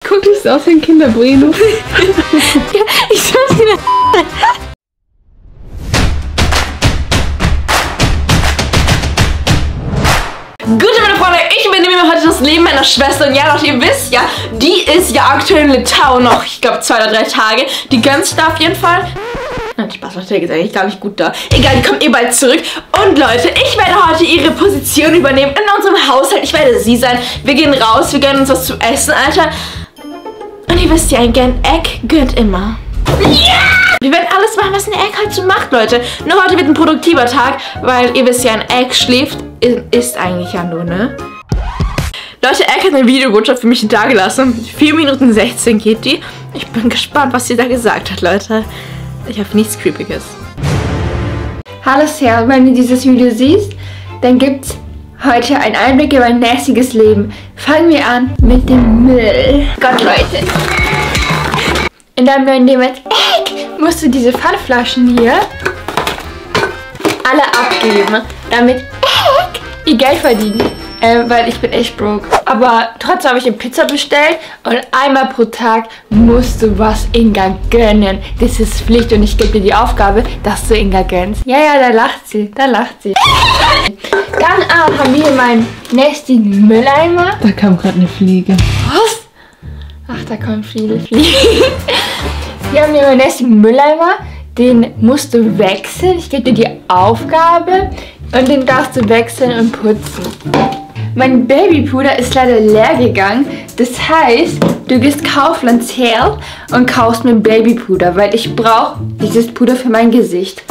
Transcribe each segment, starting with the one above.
guck nicht so aus wie ein Kinderbueno. Ja, ich schau wieder. Gute meine Freunde, ich übernehme heute das Leben meiner Schwester. Und ja, Leute, ihr wisst ja, die ist ja aktuell in Litauen noch, ich glaube 2 oder 3 Tage. Die gönnt sich da auf jeden Fall. Nein, Spaß, Leute, die ist eigentlich gar nicht gut da. Egal, die kommt eh bald zurück. Und Leute, ich werde heute ihre Position übernehmen in unserem Haushalt. Ich werde sie sein. Wir gehen raus, wir gönnen uns was zu essen, Alter. Und ihr wisst ja, ein Egg gönnt immer. Ja! Wir werden alles machen, was ein Egg halt so macht, Leute. Nur heute wird ein produktiver Tag, weil ihr wisst ja, ein Egg schläft, ist eigentlich ja nur, ne? Leute, Egg hat eine Videobotschaft für mich dagelassen. 4 Minuten 16 geht die. Ich bin gespannt, was sie da gesagt hat, Leute. Ich hoffe, nichts Creepiges. Hallo Sarah, wenn du dieses Video siehst, dann gibt's heute einen Einblick in mein nässiges Leben. Fangen wir an mit dem Müll. Gott, Leute. In deinem neuen Leben als Egg musst du diese Pfandflaschen hier alle abgeben, damit Egg ihr Geld verdienen. Weil ich bin echt broke. Aber trotzdem habe ich eine Pizza bestellt und einmal pro Tag musst du was Inga gönnen. Das ist Pflicht und ich gebe dir die Aufgabe, dass du Inga gönnst. Ja, ja, da lacht sie, da lacht sie. Dann haben wir hier meinen nächsten Mülleimer. Da kam gerade eine Fliege. Was? Ach, da kommen viele Fliegen. Hier haben wir meinen nächsten Mülleimer. Den musst du wechseln. Ich gebe dir die Aufgabe und den darfst du wechseln und putzen. Mein Babypuder ist leider leer gegangen. Das heißt, du gehst Kaufland her und kaufst mir Babypuder, weil ich brauche dieses Puder für mein Gesicht.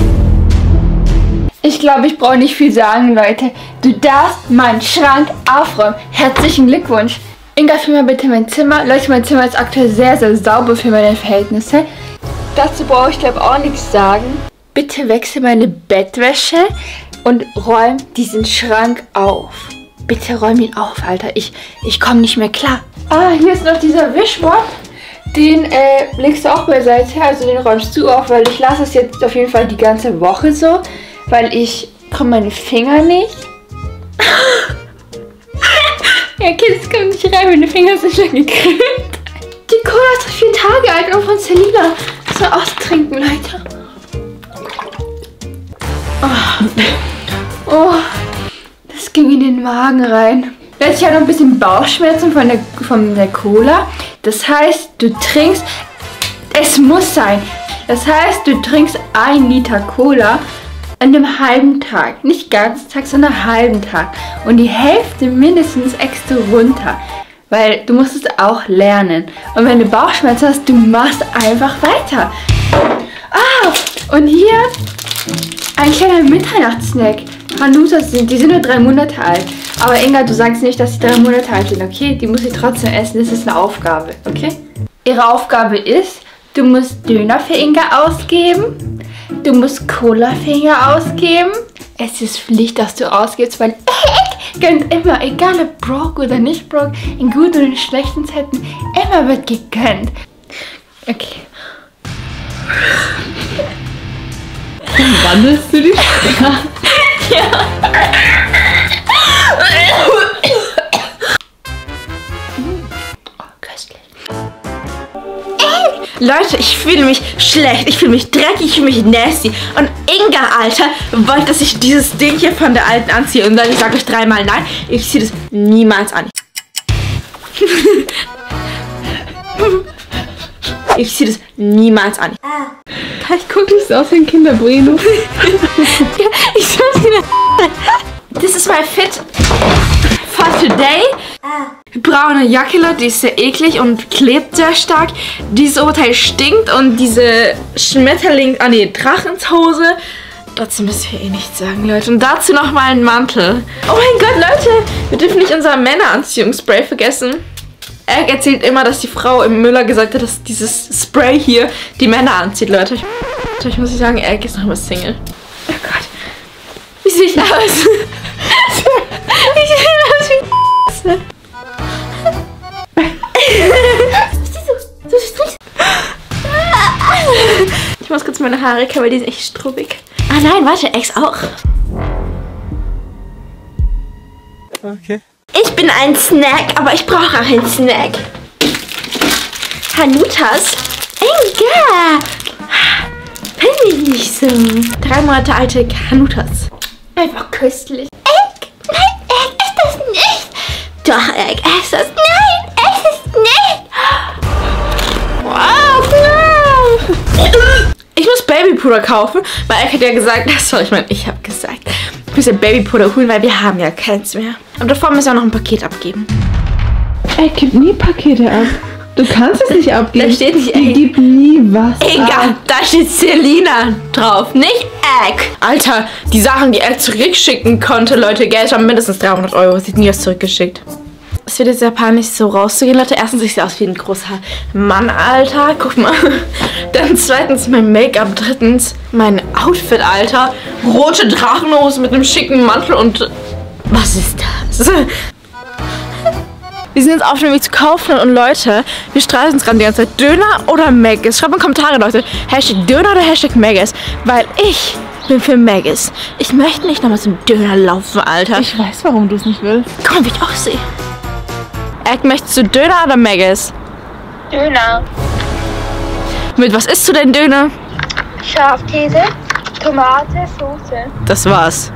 Ich glaube, ich brauche nicht viel sagen, Leute. Du darfst meinen Schrank aufräumen. Herzlichen Glückwunsch. Inga, füll mal bitte mein Zimmer. Leute, mein Zimmer ist aktuell sehr, sehr sauber für meine Verhältnisse. Dazu brauche ich, glaube ich, auch nichts sagen. Bitte wechsel meine Bettwäsche und räum diesen Schrank auf. Bitte räum ihn auf, Alter. Ich komme nicht mehr klar. Ah, hier ist noch dieser Wischmopp. Den legst du auch beiseite, also den räumst du auf, weil ich lasse es jetzt auf jeden Fall die ganze Woche so, weil ich komme meine Finger nicht. Ja, Kids, komm nicht rein, meine Finger sind schon gekriegt. Die Cola ist 4 Tage alt und von Selina. So austrinken, Leute. Oh, das ging in den Magen rein. Jetzt habe ich noch ein bisschen Bauchschmerzen von der Cola. Das heißt, du trinkst, es muss sein. Das heißt, du trinkst 1 Liter Cola an einem halben Tag. Nicht ganzen Tag, sondern einen halben Tag. Und die Hälfte mindestens extra runter. Weil du musst es auch lernen. Und wenn du Bauchschmerzen hast, du machst einfach weiter. Ah, und hier ein kleiner Mitternachtssnack. Hanusas die sind nur 3 Monate alt. Aber Inga, du sagst nicht, dass sie 3 Monate alt sind, okay? Die muss sie trotzdem essen, das ist eine Aufgabe, okay? Ihre Aufgabe ist, du musst Döner für Inga ausgeben. Du musst Cola für Inga ausgeben. Es ist Pflicht, dass du ausgibst, weil Egg gönnt immer, egal ob broke oder nicht broke, in guten und in schlechten Zeiten, immer wird gegönnt. Okay. Wandelst du dich? Ja. Oh, köstlich. Leute, ich fühle mich schlecht, ich fühle mich dreckig, ich fühle mich nasty. Und Inga, Alter, wollte, dass ich dieses Ding hier von der Alten anziehe. Und dann ich sage euch 3-mal nein, ich ziehe das niemals an. Ich ziehe das niemals an. Ich guck nicht so aus wie ein Kinderbueno. Ja, ich schau wieder. Das ist mein Fit for today. Braune Jacke, Leute, die ist sehr eklig und klebt sehr stark. Dieses Oberteil stinkt und diese Drachenshose. Dazu müssen wir eh nichts sagen, Leute. Und dazu nochmal einen Mantel. Oh mein Gott, Leute, wir dürfen nicht unser Männeranziehungsspray vergessen. Er erzählt immer, dass die Frau im Müller gesagt hat, dass dieses Spray hier die Männer anzieht, Leute. Ich muss sagen, er ist noch mal Single. Oh Gott. Wie sehe ich aus? Ich sehe aus wie Ich muss kurz meine Haare kämmen, weil die sind echt strubbig. Ah nein, warte, Ex auch. Okay. Ich bin ein Snack, aber ich brauche auch einen Snack. Hanutas? Inga! Finde ich nicht so. 3 Monate alte Hanutas. Einfach köstlich. Egg? Nein, Egg ist das nicht. Doch, Egg ist das. Nein, es ist nicht. Wow, ich muss Babypuder kaufen, weil Egg hat ja gesagt, ich habe gesagt, ich muss ja Babypuder holen, weil wir haben ja keins mehr. Und davor müssen wir noch ein Paket abgeben. Egg gibt nie Pakete ab. Du kannst es nicht abgeben. Da steht nicht Die Egg. gibt nie was Egal, ab. da steht Selina drauf, nicht Egg. Alter, die Sachen, die Egg zurückschicken konnte, Leute, Geld haben mindestens 300 €. Sie hat nie was zurückgeschickt. Es wird jetzt sehr peinlich, so rauszugehen, Leute. Erstens, ich sehe aus wie ein großer Mann, Alter. Guck mal. Dann zweitens mein Make-up. Drittens mein Outfit, Alter. Rote Drachenhose mit einem schicken Mantel und... Was ist das? Wir sind jetzt auf dem Weg zu kaufen und Leute, wir streiten uns gerade die ganze Zeit. Döner oder Maggis? Schreibt mal in die Kommentare, Leute. Hashtag Döner oder Hashtag Maggis? Weil ich bin für Maggis. Ich möchte nicht nochmal zum Döner laufen, Alter. Ich weiß, warum du es nicht willst. Guck mal, wie ich aussehe. Egg, möchtest du Döner oder Maggis? Döner. Mit was isst du denn Döner? Schafkäse, Tomate, Soße. Das war's.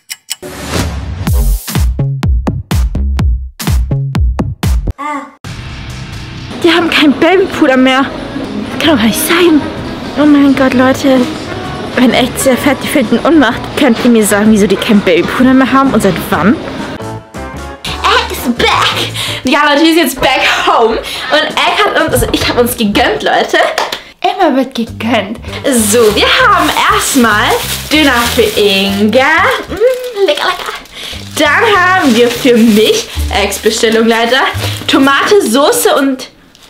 Die haben kein Babypuder mehr. Das kann doch gar nicht sein. Oh mein Gott, Leute. Wenn echt sehr fett die Finden unmacht, könnt ihr mir sagen, wieso die kein Babypuder mehr haben und seit wann? Egg is back! Ja, Leute, die ist jetzt back home. Und Egg hat uns, also ich habe uns gegönnt, Leute. Immer wird gegönnt. So, wir haben erstmal Döner für Inga. Lecker, lecker. Dann haben wir für mich, Eggs Bestellung leider, Tomate, Soße und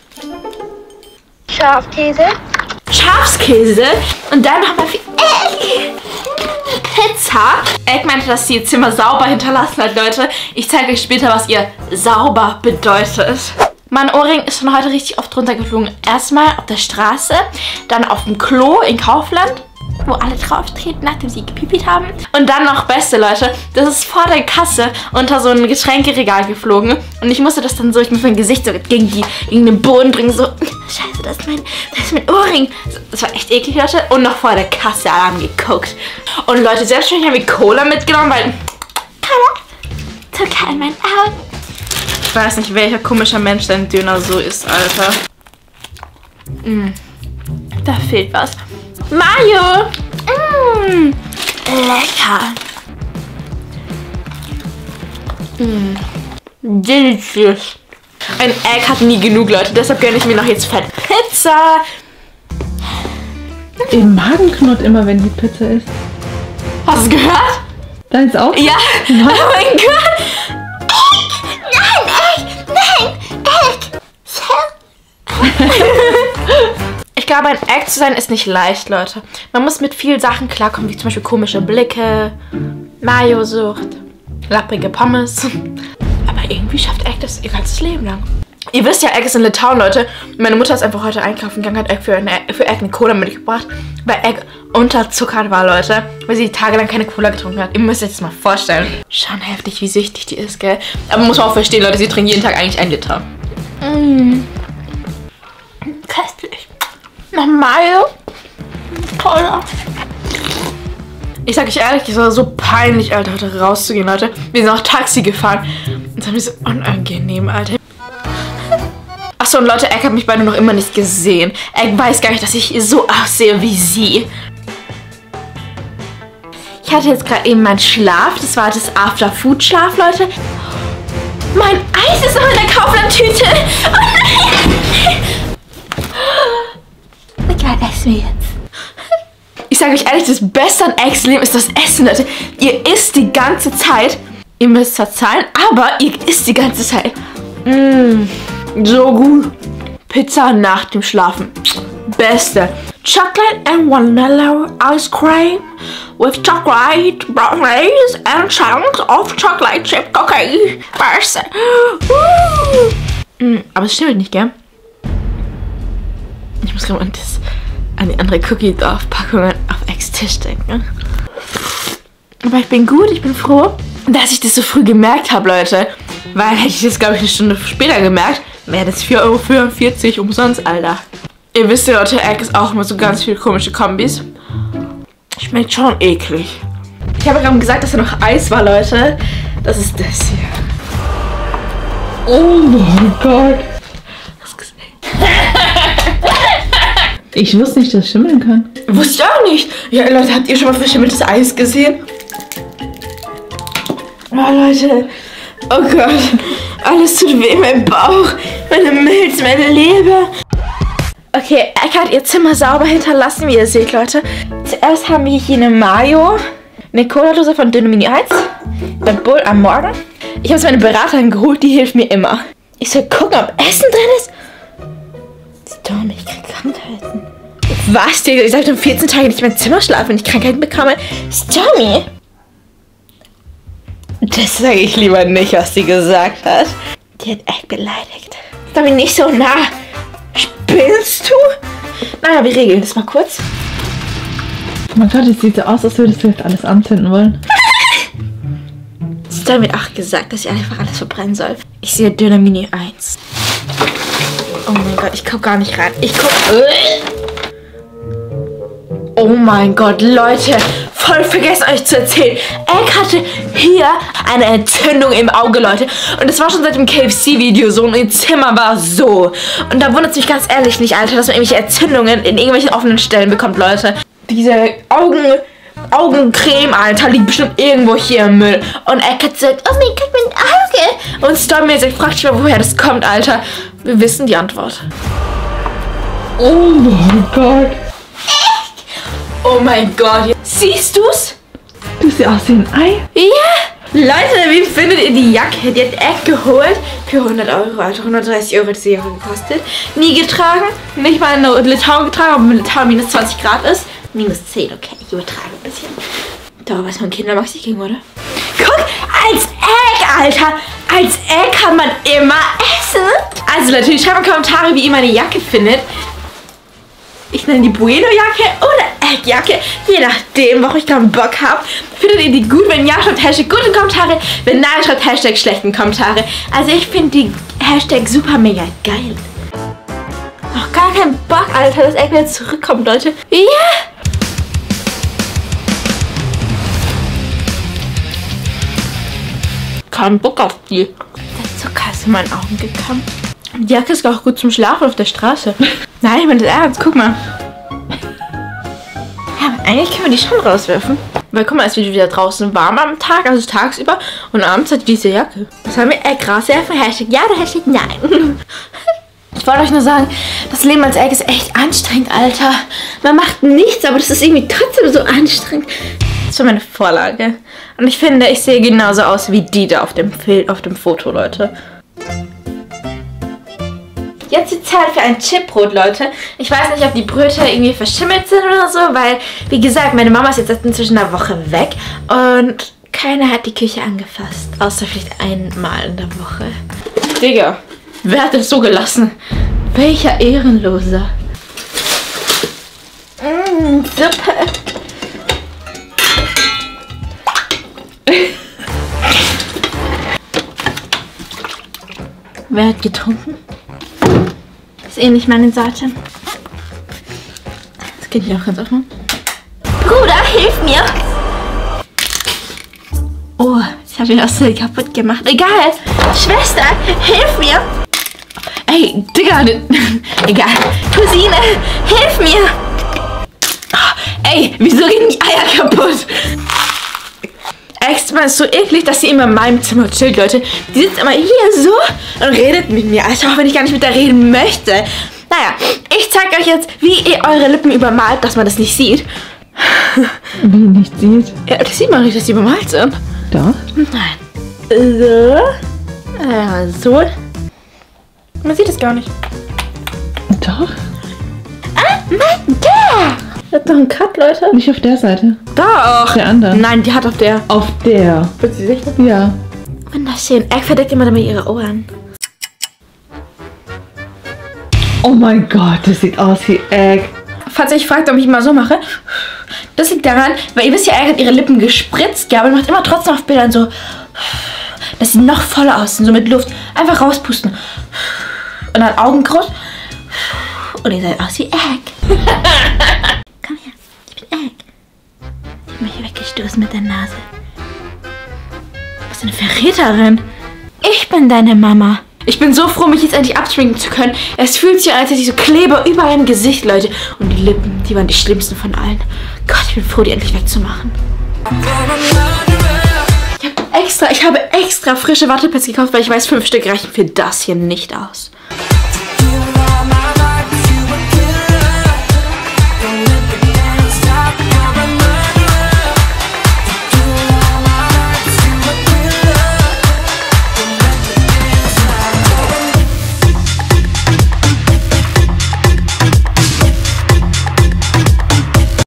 Schafkäse. Schafskäse. Und dann haben wir für Egg Pizza. Egg meinte, dass sie ihr Zimmer sauber hinterlassen hat, Leute. Ich zeige euch später, was ihr sauber bedeutet. Mein Ohrring ist schon heute richtig oft runtergeflogen. Erstmal auf der Straße, dann auf dem Klo in Kaufland, wo alle drauf treten, nachdem sie gepipit haben. Und dann noch beste, Leute, das ist vor der Kasse unter so ein Getränkeregal geflogen. Und ich musste das dann so, ich muss mein Gesicht so gegen den Boden bringen, so, scheiße, das ist mein Ohrring. Das war echt eklig, Leute. Und noch vor der Kasse, alle haben geguckt. Und Leute, selbstverständlich haben wir Cola mitgenommen, weil Cola, Zucker in meinen Augen. Ich weiß nicht, welcher komischer Mensch dein Döner so ist, Alter. Da fehlt was. Mayo! Lecker! Delicious. Ein Egg hat nie genug, Leute. Deshalb gönne ich mir noch jetzt Fett Pizza. Im Magen knurrt immer, wenn die Pizza ist. Hast du es gehört? Deins auch? Ja. Was? Oh mein Gott. Ich glaube, ein Egg zu sein ist nicht leicht, Leute. Man muss mit vielen Sachen klarkommen, wie zum Beispiel komische Blicke, Mayo-Sucht, lapprige Pommes. Aber irgendwie schafft Egg das ihr ganzes Leben lang. Ihr wisst ja, Egg ist in Litauen, Leute. Meine Mutter ist einfach heute einkaufen gegangen, hat Egg für Egg eine Cola mitgebracht, weil Egg unterzuckert war, Leute. Weil sie tagelang keine Cola getrunken hat. Ihr müsst euch das mal vorstellen. Schon heftig, wie süchtig die ist, gell? Aber muss man auch verstehen, Leute, sie trinkt jeden Tag eigentlich 1 Liter. Köstlich. Noch Mayo. Cola. Ich sag euch ehrlich, es war so peinlich, Alter, heute rauszugehen, Leute. Wir sind auch Taxi gefahren. Und das war mir so unangenehm, Alter. Achso, und Leute, Egg hat mich beide noch immer nicht gesehen. Egg weiß gar nicht, dass ich so aussehe wie sie. Ich hatte jetzt gerade eben meinen Schlaf. Das war das After-Food-Schlaf, Leute. Mein Eis ist noch in der Kaufland-Tüte. Oh nein! Egal, essen wir jetzt. Ich sage euch ehrlich, das Beste an Eggs Leben ist das Essen, Leute. Ihr isst die ganze Zeit. Ihr müsst verzahlen, aber ihr isst die ganze Zeit. So gut. Pizza nach dem Schlafen. Beste. Chocolate and vanilla ice cream with chocolate brownies and chunks of chocolate chip cookie. Beste. Aber es stimmt nicht, gell? Ich muss gerade an die andere Cookie-Dorf-Packung auf Eggs Tisch denken. Aber ich bin gut, ich bin froh, dass ich das so früh gemerkt habe, Leute. Weil hätte ich das, glaube ich, eine Stunde später gemerkt, Wäre das 4,44 € umsonst, Alter. Ihr wisst ja, Leute, Egg ist auch immer so ganz viele komische Kombis. Schmeckt schon eklig. Ich habe gerade gesagt, dass da noch Eis war, Leute. Das ist das hier. Oh mein Gott. Hast du gesehen? Ich wusste nicht, dass es schimmeln kann. Wusste ich auch nicht. Ja, Leute, habt ihr schon mal verschimmeltes Eis gesehen? Oh, Leute. Oh Gott. Alles tut weh, mein Bauch, meine Milz, meine Leber. Okay, Egg hat ihr Zimmer sauber hinterlassen, wie ihr seht, Leute. Zuerst haben wir hier eine Mayo, eine Cola-Dose von Dünne Mini 1, bei Bull am Morgen. Ich habe meine Beraterin geholt, die hilft mir immer. Ich soll gucken, ob Essen drin ist. Storm, ich krieg Krankheiten. Was, Digga? Ich sollte um 14 Tage nicht mehr im Zimmer schlafen, wenn ich Krankheiten bekomme. Stormy! Das sage ich lieber nicht, was sie gesagt hat. Die hat Egg beleidigt. Stormy, nicht so nah. Spinnst du? Naja, wir regeln das mal kurz. Oh mein Gott, es sieht so aus, als würdest du jetzt alles anzünden wollen. Stormy hat auch gesagt, dass ich einfach alles verbrennen soll. Ich sehe Dünner Mini 1. Oh mein Gott, ich guck gar nicht rein. Ich guck... Oh mein Gott, Leute. Voll vergessen euch zu erzählen. Egg hatte hier eine Entzündung im Auge, Leute. Und das war schon seit dem KFC-Video so. Und ihr Zimmer war so. Und da wundert es mich ganz ehrlich nicht, Alter, dass man irgendwelche Entzündungen in irgendwelchen offenen Stellen bekommt, Leute. Diese Augencreme, Alter, liegt bestimmt irgendwo hier im Müll. Und Egg hat gesagt, oh mein Gott, mein Auge. Und Stormy sagt, fragt sich mal, woher das kommt, Alter. Wir wissen die Antwort. Oh mein Gott. Oh mein Gott. Siehst du's? Du siehst aus wie ein Ei. Ja. Leute, wie findet ihr die Jacke? Die hat Egg geholt für 100 €, Alter. 130 € hat diese Jacke gekostet. Nie getragen. Nicht mal in Litauen getragen, aber in Litauen minus 20 Grad ist. Minus 10, okay. Ich übertrage ein bisschen. Da was von Kindermaxi ging, oder? Guck, als Egg, Alter. Als Egg kann man immer essen. Also natürlich, schreibt mal Kommentare, wie ihr meine Jacke findet. Ich nenne die Bueno-Jacke oder Egg-Jacke, je nachdem, worauf ich gerade Bock habe. Findet ihr die gut? Wenn ja, schreibt Hashtag gute Kommentare. Wenn nein, schreibt Hashtag schlechten Kommentare. Also ich finde die Hashtag super mega geil. Auch gar keinen Bock, Alter, dass Egg wieder zurückkommt, Leute. Ja! Kein Bock auf die. Der Zucker ist in meinen Augen gekommen. Die Jacke ist auch gut zum Schlafen auf der Straße. Nein, ich meine das ernst. Guck mal. Ja, eigentlich können wir die schon rauswerfen. Weil guck mal, es wird wieder draußen warm am Tag, also tagsüber. Und abends hat diese Jacke. Was haben wir? Rauswerfen? Hashtag ja oder Hashtag nein? Ich wollte euch nur sagen, das Leben als Egg ist echt anstrengend, Alter. Man macht nichts, aber das ist irgendwie trotzdem so anstrengend. Das war meine Vorlage. Und ich finde, ich sehe genauso aus wie die da auf dem Foto, Leute. Jetzt die Zeit für ein Chipbrot, Leute. Ich weiß nicht, ob die Brötchen irgendwie verschimmelt sind oder so, weil, wie gesagt, meine Mama ist jetzt inzwischen eine Woche weg und keiner hat die Küche angefasst. Außer vielleicht einmal in der Woche. Digga, wer hat das so gelassen? Welcher Ehrenloser? Suppe. Wer hat getrunken? Das ist eh nicht meine Sorte. Das geht hier auch ganz offen. Bruder, hilf mir! Oh, das habe ich auch so kaputt gemacht. Egal! Schwester, hilf mir! Ey, Digga! Egal. Cousine, hilf mir! Ey, wieso gehen die Eier kaputt? Extra ist so eklig, dass sie immer in meinem Zimmer chillt, Leute. Die sitzt immer hier so und redet mit mir, also auch wenn ich gar nicht mit der reden möchte. Naja, ich zeige euch jetzt, wie ihr eure Lippen übermalt, dass man das nicht sieht. Wie nicht sieht? Ja, das sieht man nicht, dass die übermalt sind. Doch. Nein. So. So. Man sieht es gar nicht. Doch. Ah, mein Gott! Das hat doch einen Cut, Leute. Nicht auf der Seite. Doch. Der andere. Nein, die hat auf der. Auf der. Bist du sicher? Ja. Wunderschön. Egg verdeckt immer damit ihre Ohren. Oh mein Gott, das sieht aus wie Egg. Falls ihr euch fragt, ob ich mal so mache, das liegt daran, weil ihr wisst ja, Egg hat ihre Lippen gespritzt, ja, aber macht immer trotzdem auf Bildern so, dass sie noch voller aussehen, so mit Luft. Einfach rauspusten. Und dann Augen groß. Und ihr seid aus wie Egg. Komm her, ich bin Egg. Ich hab mich weggestoßen mit der Nase. Du bist eine Verräterin. Ich bin deine Mama. Ich bin so froh, mich jetzt endlich abschminken zu können. Es fühlt sich an, als hätte ich so Kleber überall im Gesicht, Leute. Und die Lippen, die waren die schlimmsten von allen. Gott, ich bin froh, die endlich wegzumachen. Ich habe extra frische Wattepads gekauft, weil ich weiß, 5 Stück reichen für das hier nicht aus.